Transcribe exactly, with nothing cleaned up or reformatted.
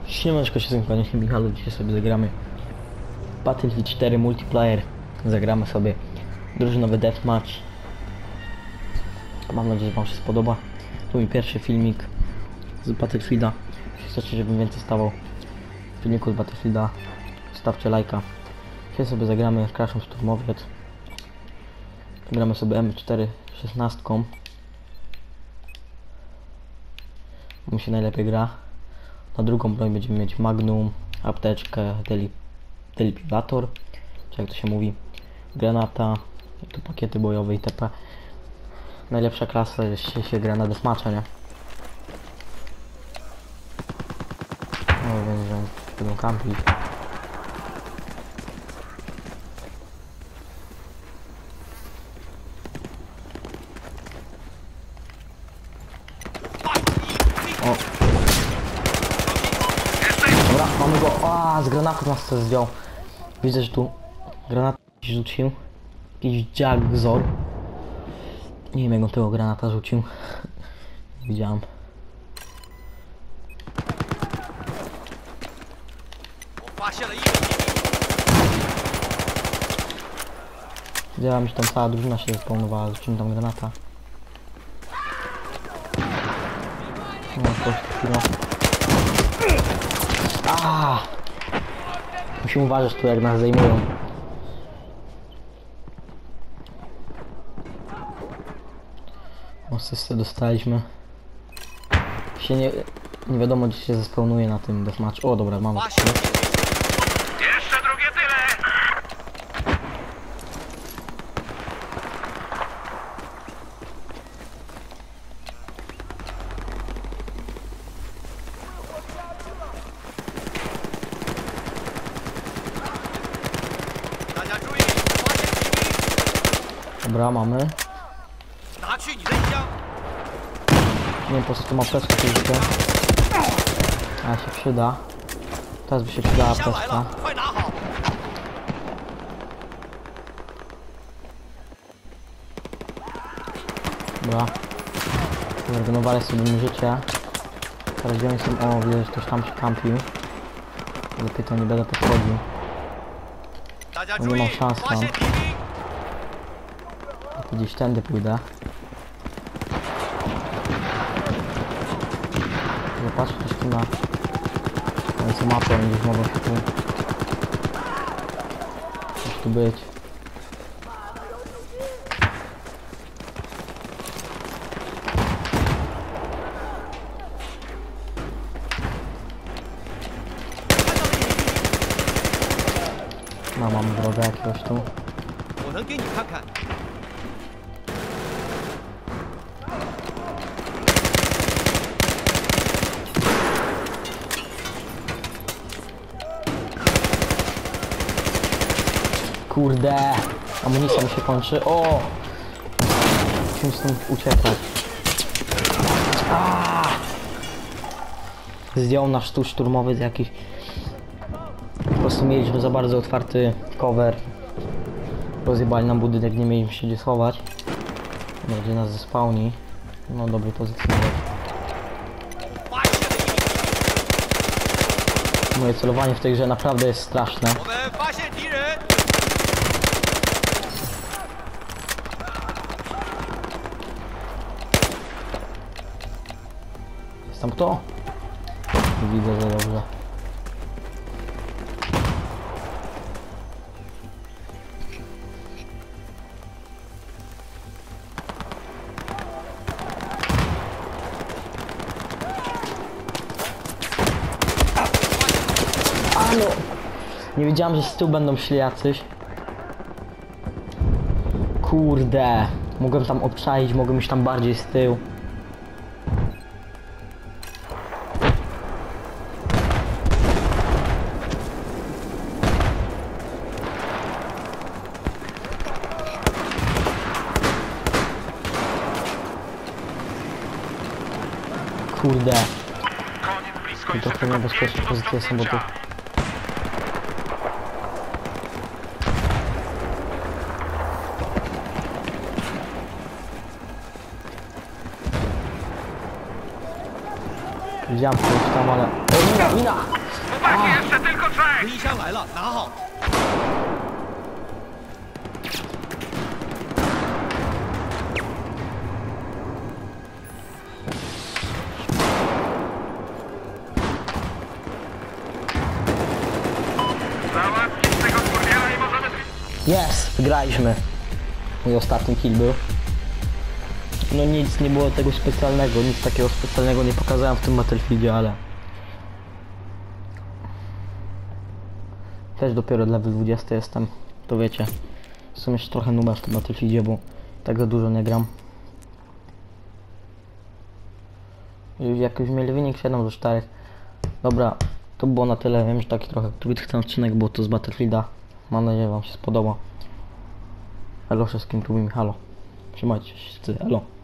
Siemaneczko, się z Michał, dzisiaj sobie zagramy Battlefield cztery Multiplayer. Zagramy sobie drużynowy deathmatch. Mam nadzieję, że wam się spodoba. To mój pierwszy filmik z Battlefielda. Jeśli chcecie, żebym więcej stawał w filmiku z Battlefielda, stawcie lajka. Dzisiaj sobie zagramy Crash'em Szturmowiec. Gramy sobie M cztery szesnaście. Mi się najlepiej gra. Na drugą broń będziemy mieć Magnum, apteczkę, delipilator, czy jak to się mówi, granata, tu pakiety bojowe itp. Najlepsza klasa, jeśli się gra na deathmatcha, nie? No więc, że będą kampić. O! Dobra, mamy go. A, z granatu nas to zdjął. Widzę, że tu granat rzucił. Jakiś Jackzor. Nie wiem, jak on tego granata rzucił. Nie widziałem. Widziałem, że tam cała drużyna się zespawnowała. Rzuciłem tam granata. No, to chwilę. Aaaa! Musimy uważać tu, jak nas zajmują. Asystę dostaliśmy. Się nie, nie wiadomo, gdzie się zespełnuje na tym deathmatch. O, dobra, mamy. Jeszcze drugie tyle! Dobra, mamy. Nie wiem, po co tu ma apteczkę tylko. A się przyda. Teraz by się przydała apteczka. Dobra. Zregenerowali sobie mi życie. Teraz gdzie oni są? O, widzę, że ktoś tam się kampił. Lepiej to nie będę podchodził. No nie mam szans tam. Gdzieś tędy pójdę. Zobaczcie też tu na końcu mapy, oni gdzieś mogą się tu coś tu być. No, mam drogę jakiegoś tu. Kurde, amunicja mi się kończy. O! Musimy stąd uciekać. Aaaa! Zdjął nasz tu szturmowiec jakiś. Po prostu mieliśmy za bardzo otwarty cover. Rozjebali nam budynek, nie mieliśmy się gdzie schować. Gdzie nas zespałni. No, dobrej pozycji nawet. Moje celowanie w tej grze naprawdę jest straszne. Jest tam kto? Widzę, że dobrze. No. Nie wiedziałem, że z tyłu będą szli jacyś. Kurde. Mogłem tam obczaić, mogłem iść tam bardziej z tyłu. Kurde. To trochę niebezpieczne pozycje są, bo tu... Widziałem coś tam, ale... O, mina, mina! Chłopaki, jeszcze tylko trzech! 飞箱来了，拿好。 Załatwić tego skurwiela i możemy... Jest! Wygraliśmy. Mój ostatni kill był. No nic, nie było tego specjalnego, nic takiego specjalnego nie pokazałem w tym Battlefieldzie, ale... Też dopiero level dwudziesty jestem, to wiecie. Jestem jeszcze trochę nuba w tym Battlefieldzie, bo tak za dużo nie gram. Jak już mieli wynik siedem do czterech. Dobra, to było na tyle. Wiem, że taki trochę krótki ten odcinek, bo to z Battlefielda. Mam nadzieję, że wam się spodoba. Elo wszystkim, tu Michalo. Trzymajcie się, elo.